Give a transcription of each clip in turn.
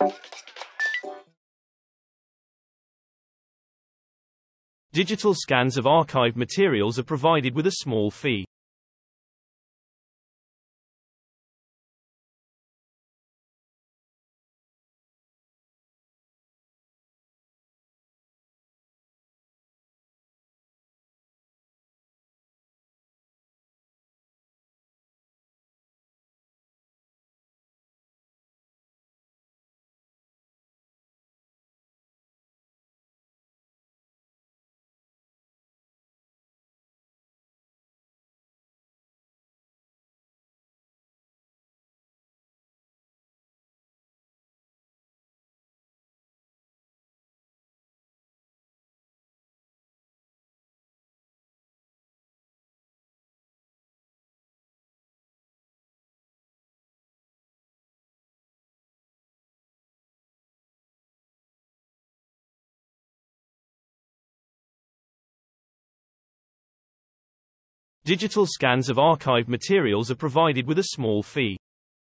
Digital scans of archived materials are provided with a small fee. Digital scans of archived materials are provided with a small fee.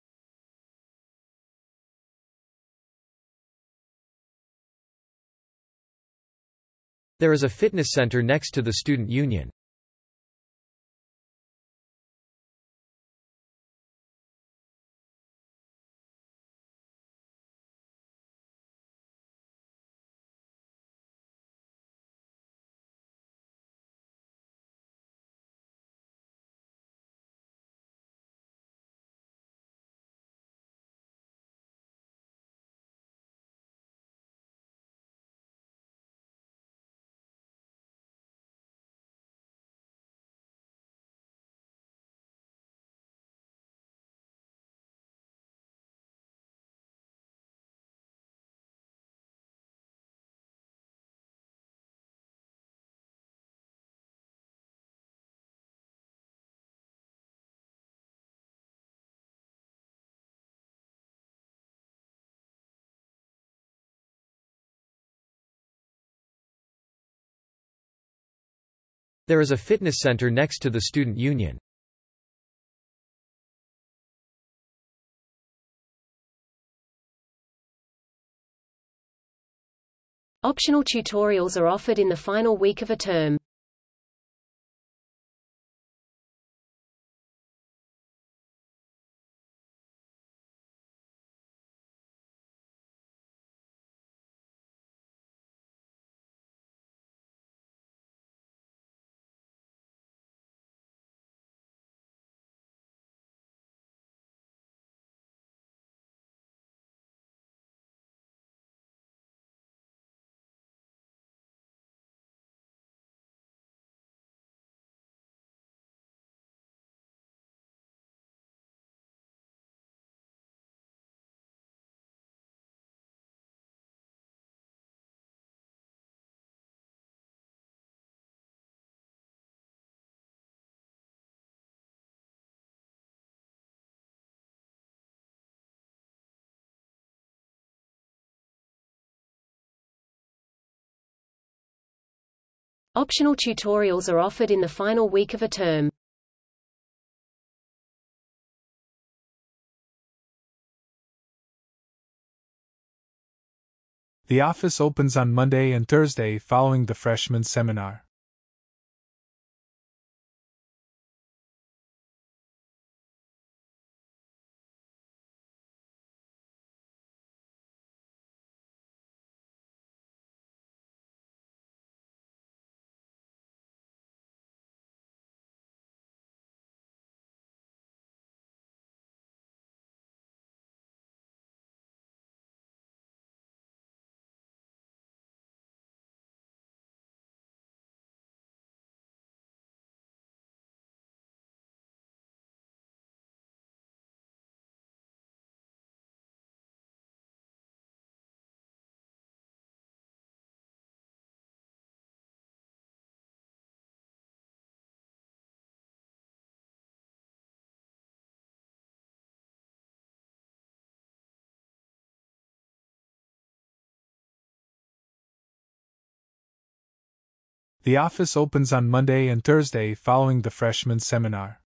There is a fitness center next to the student union. There is a fitness center next to the student union. Optional tutorials are offered in the final week of a term. Optional tutorials are offered in the final week of a term. The office opens on Monday and Thursday following the freshman seminar. The office opens on Monday and Thursday following the freshman seminar.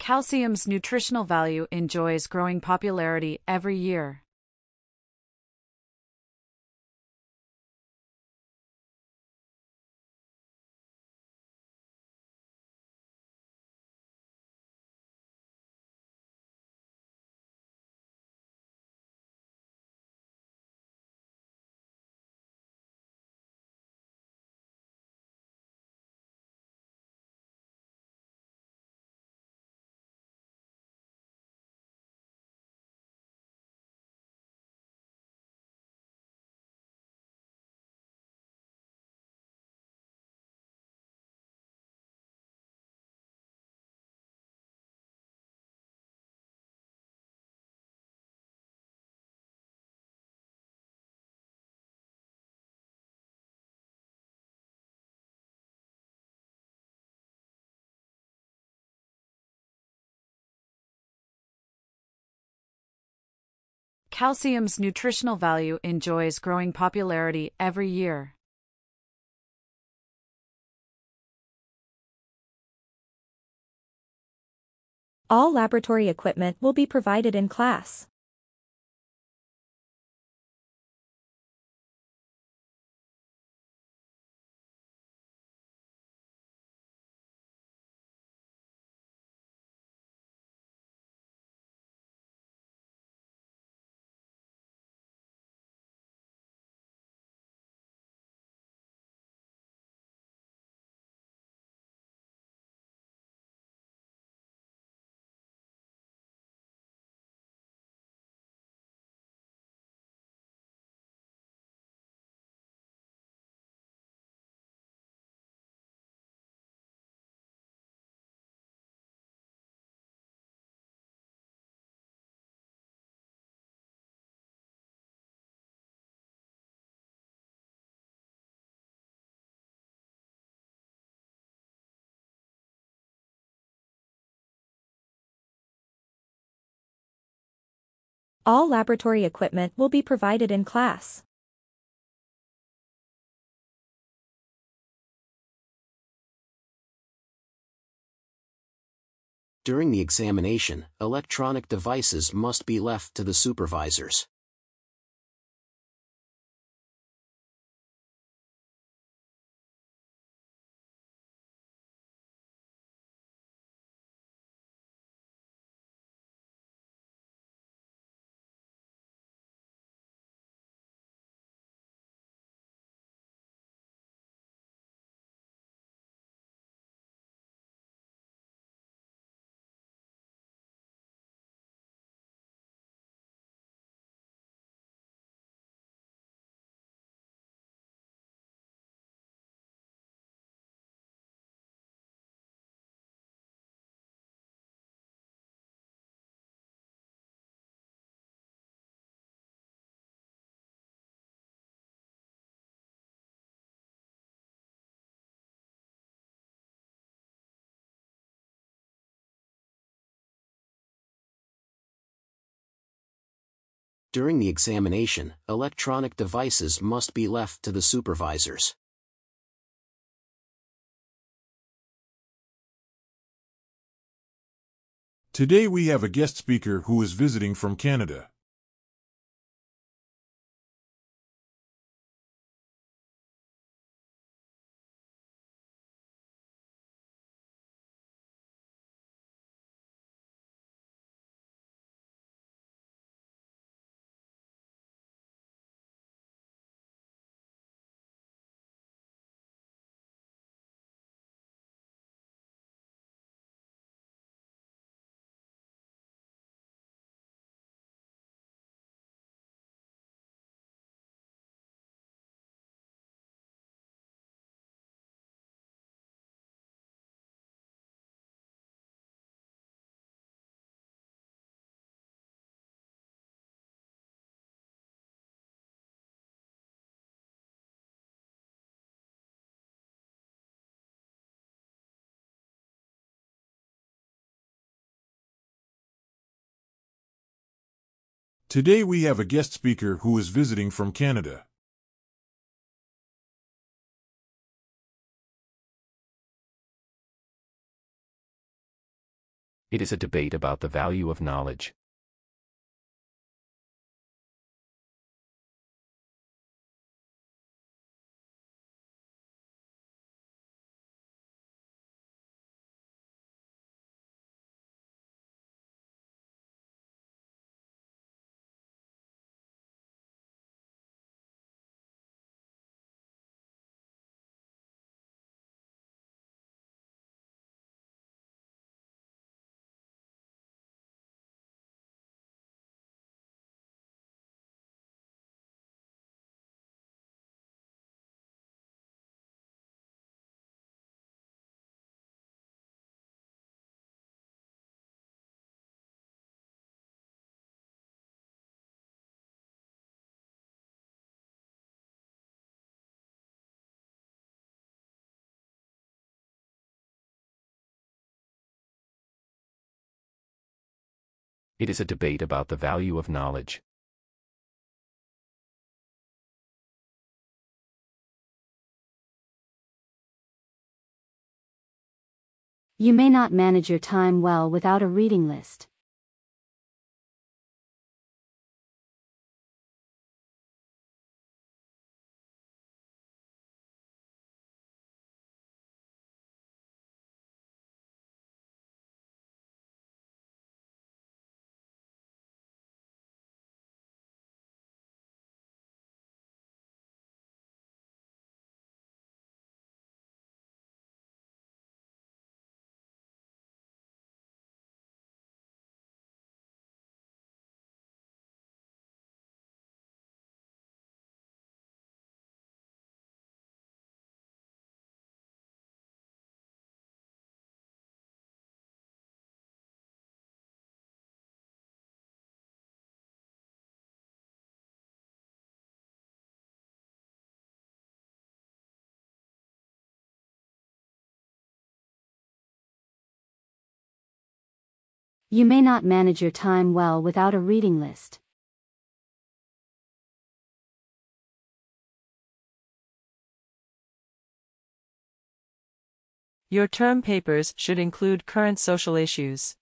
Calcium's nutritional value enjoys growing popularity every year. Calcium's nutritional value enjoys growing popularity every year. All laboratory equipment will be provided in class. All laboratory equipment will be provided in class. During the examination, electronic devices must be left to the supervisors. During the examination, electronic devices must be left to the supervisors. Today we have a guest speaker who is visiting from Canada. Today we have a guest speaker who is visiting from Canada. It is a debate about the value of knowledge. It is a debate about the value of knowledge. You may not manage your time well without a reading list. You may not manage your time well without a reading list. Your term papers should include current social issues.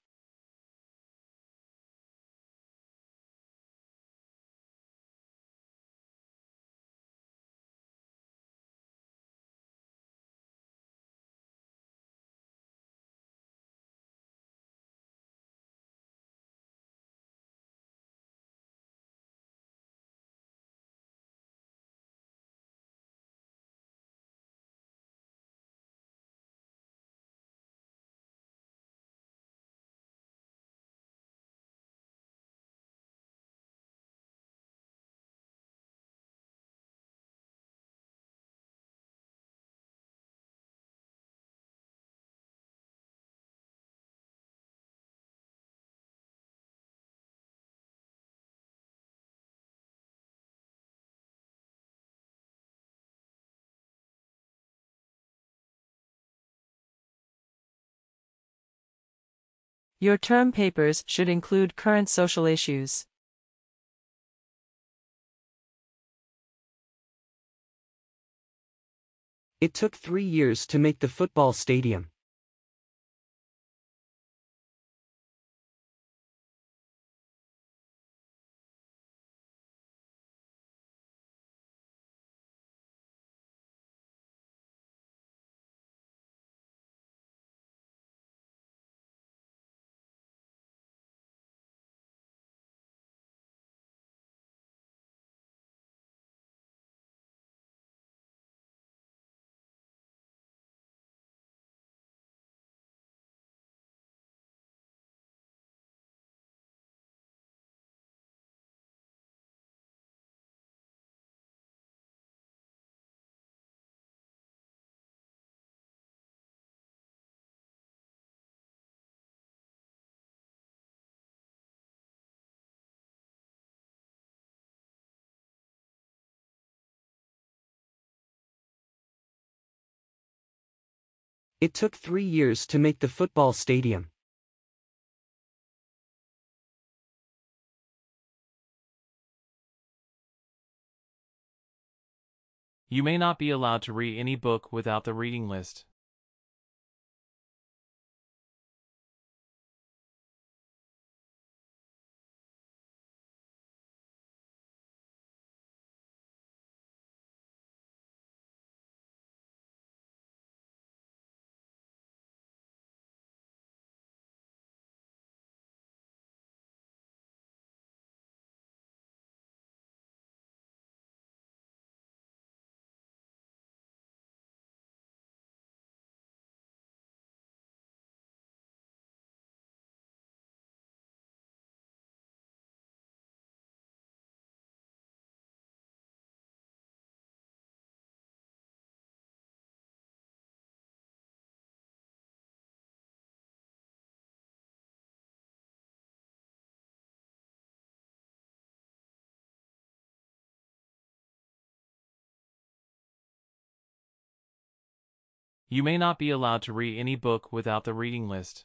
Your term papers should include current social issues. It took 3 years to make the football stadium. It took 3 years to make the football stadium. You may not be allowed to read any book without the reading list. You may not be allowed to read any book without the reading list.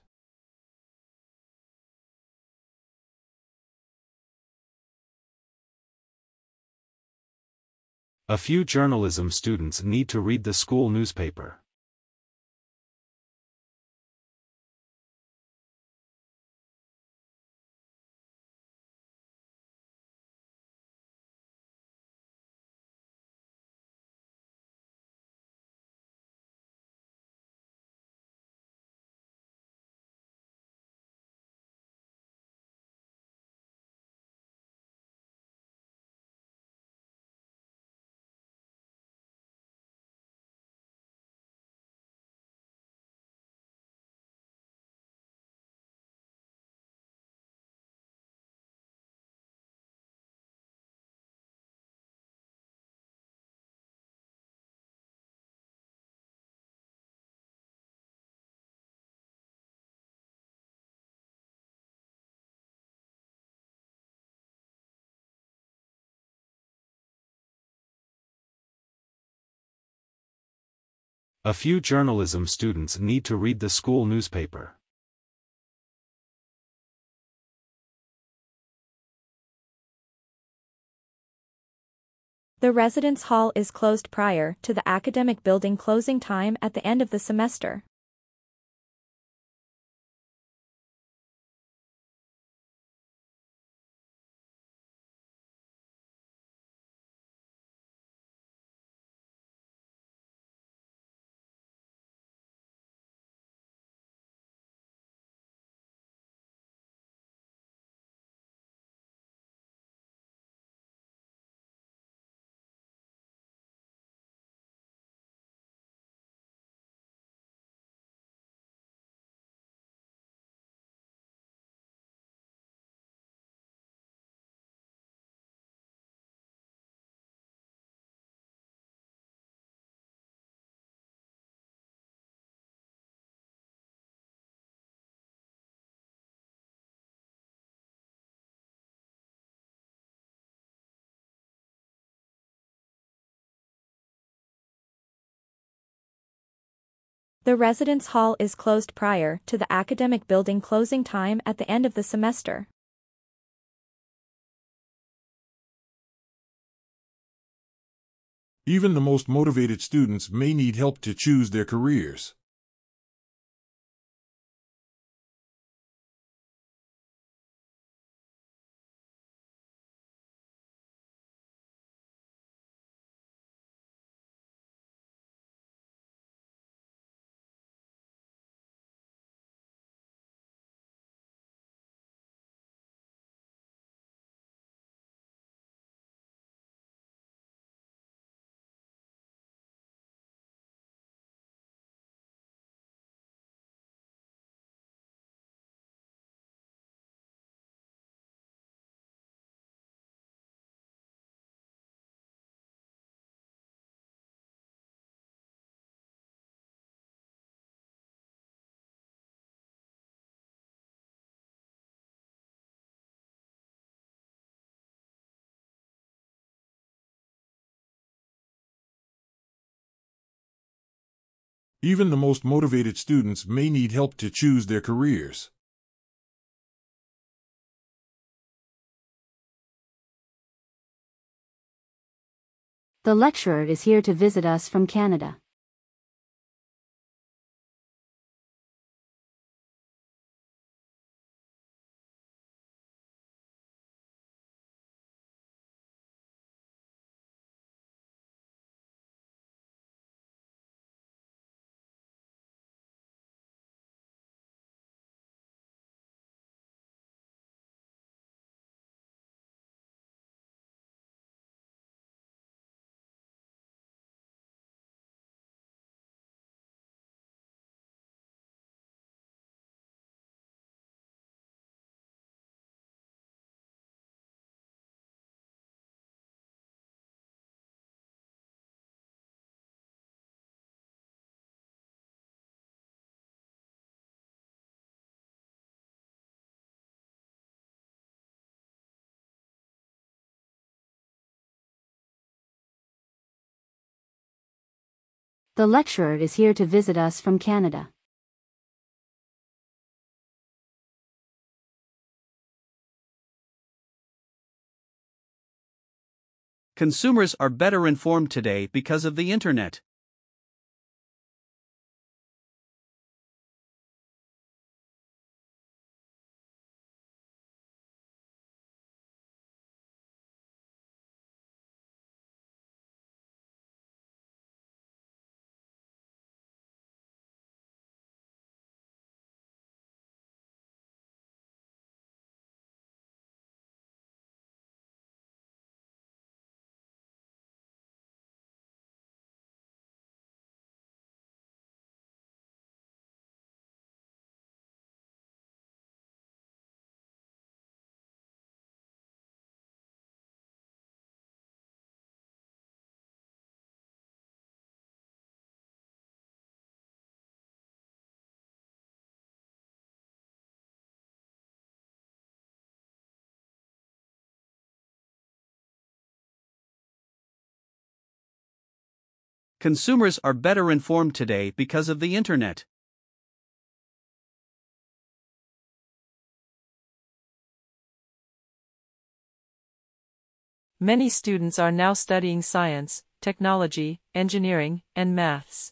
A few journalism students need to read the school newspaper. A few journalism students need to read the school newspaper. The residence hall is closed prior to the academic building closing time at the end of the semester. The residence hall is closed prior to the academic building closing time at the end of the semester. Even the most motivated students may need help to choose their careers. Even the most motivated students may need help to choose their careers. The lecturer is here to visit us from Canada. The lecturer is here to visit us from Canada. Consumers are better informed today because of the Internet. Consumers are better informed today because of the Internet. Many students are now studying science, technology, engineering, and maths.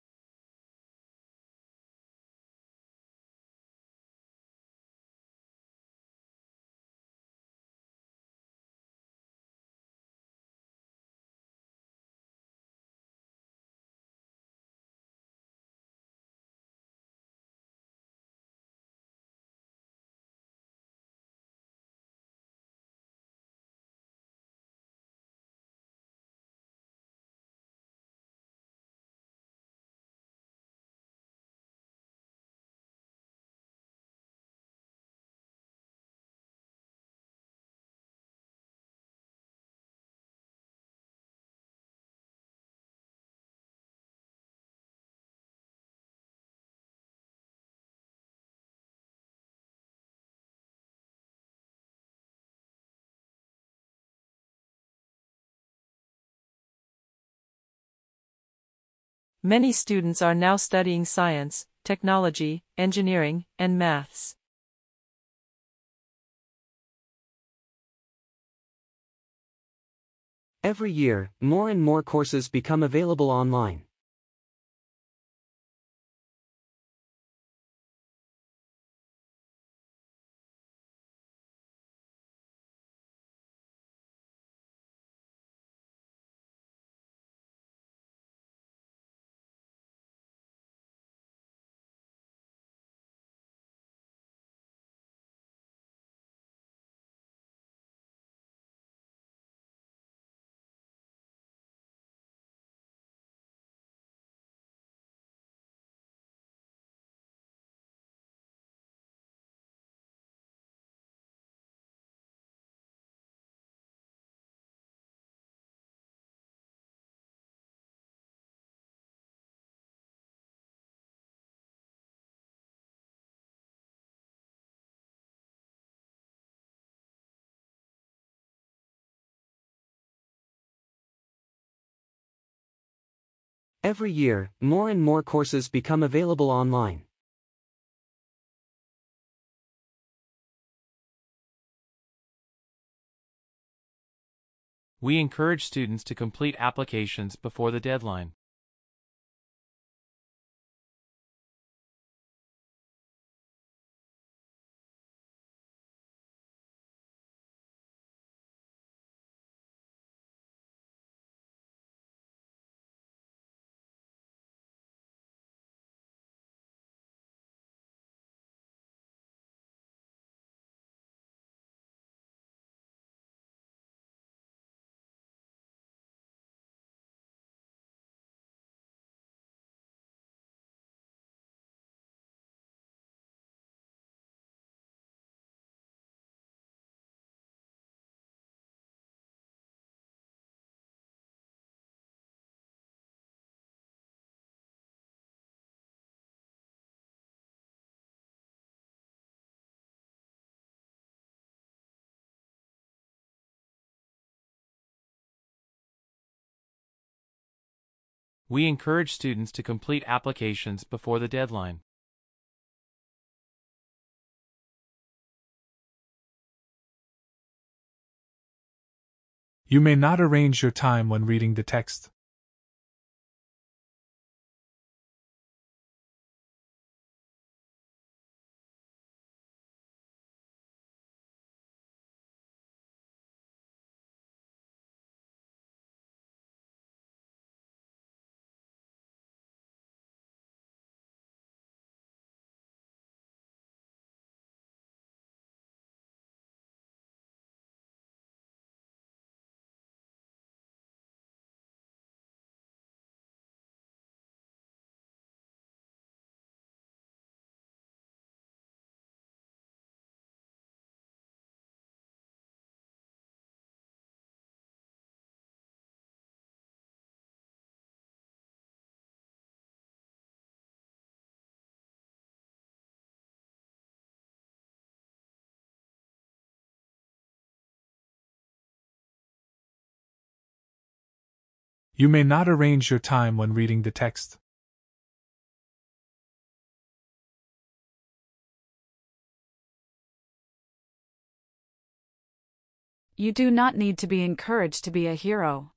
Many students are now studying science, technology, engineering, and maths. Every year, more and more courses become available online. Every year, more and more courses become available online. We encourage students to complete applications before the deadline. We encourage students to complete applications before the deadline. You may not arrange your time when reading the text. You may not arrange your time when reading the text. You do not need to be encouraged to be a hero.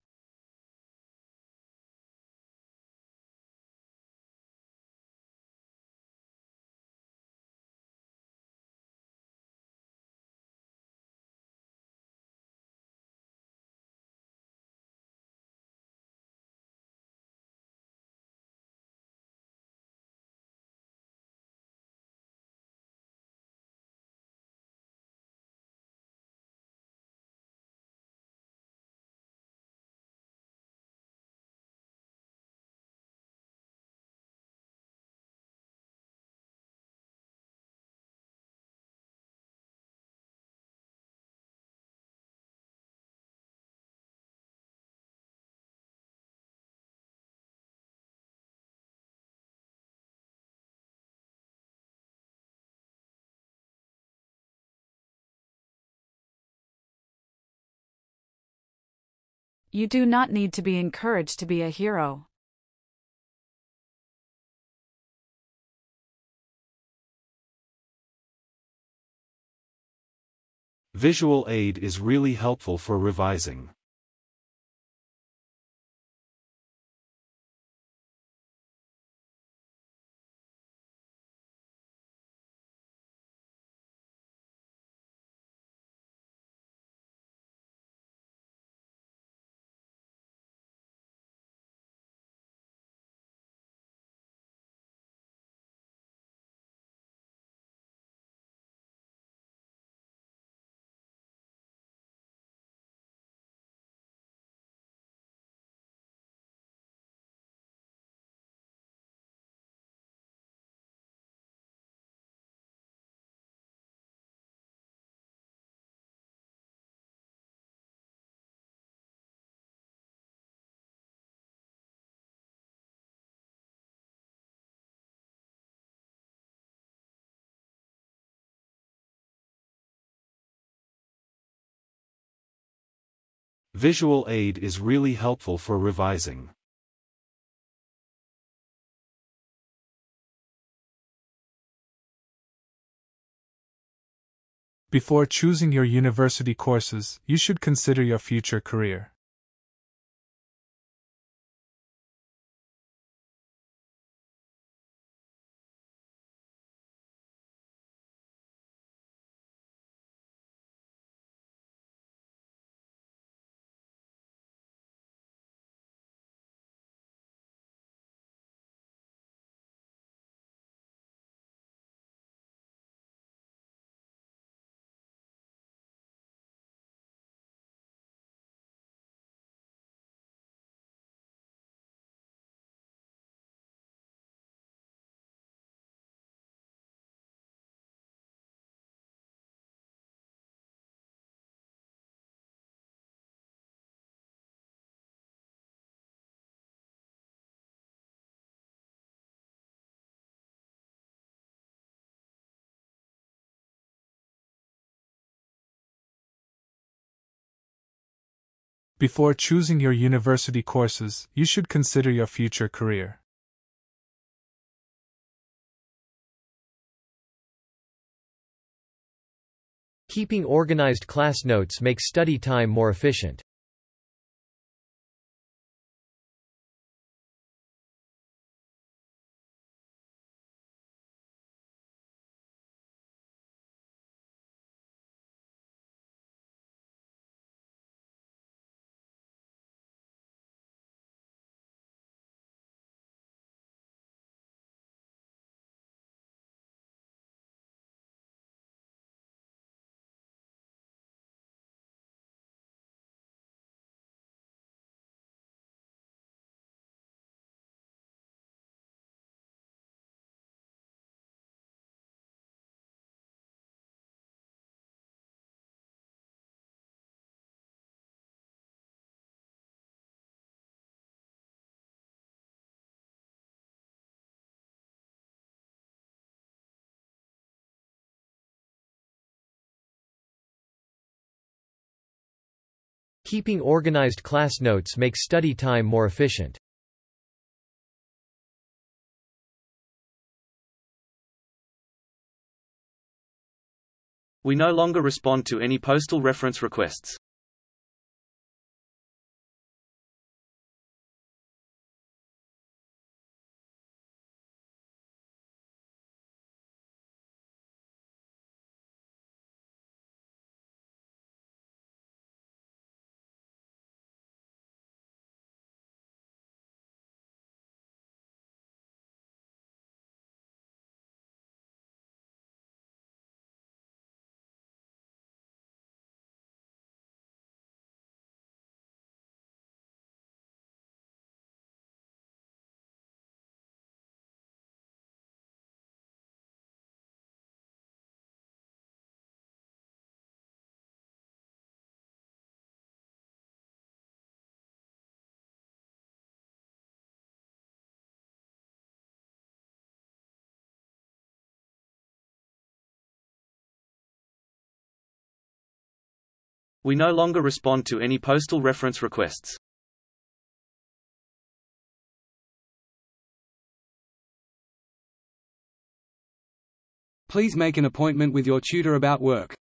You do not need to be encouraged to be a hero. Visual aid is really helpful for revising. Visual aid is really helpful for revising. Before choosing your university courses, you should consider your future career. Before choosing your university courses, you should consider your future career. Keeping organized class notes makes study time more efficient. Keeping organized class notes makes study time more efficient. We no longer respond to any postal reference requests. We no longer respond to any postal reference requests. Please make an appointment with your tutor about work.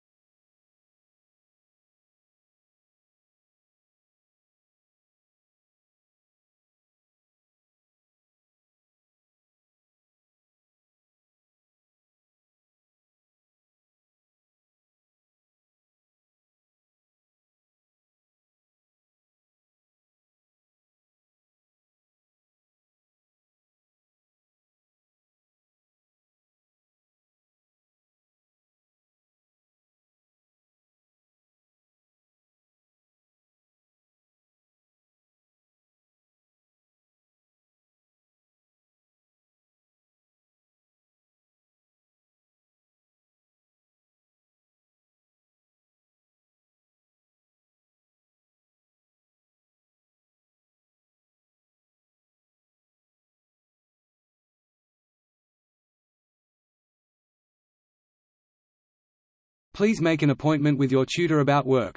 Please make an appointment with your tutor about work.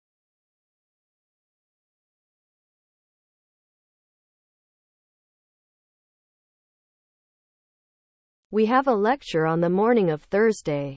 We have a lecture on the morning of Thursday.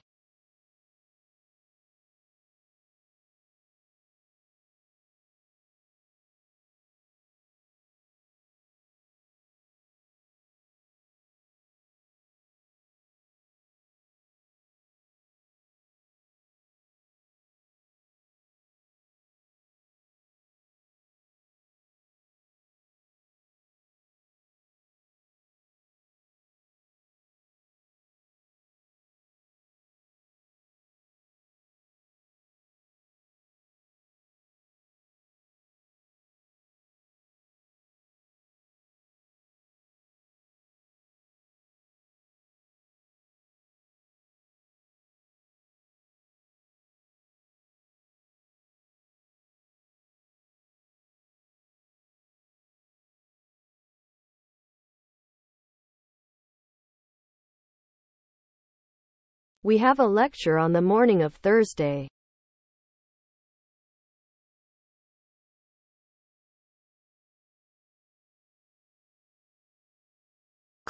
We have a lecture on the morning of Thursday.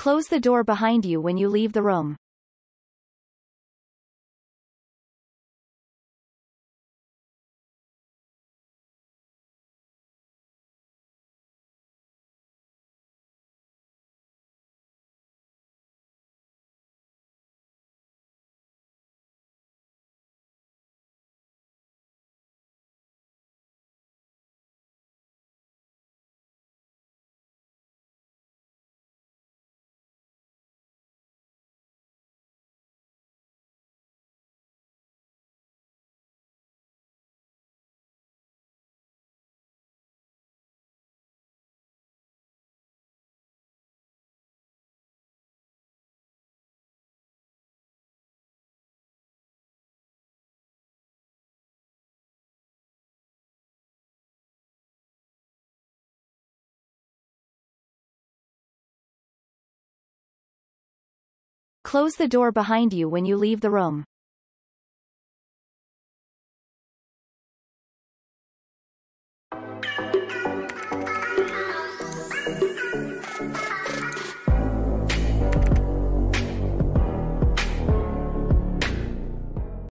Close the door behind you when you leave the room. Close the door behind you when you leave the room.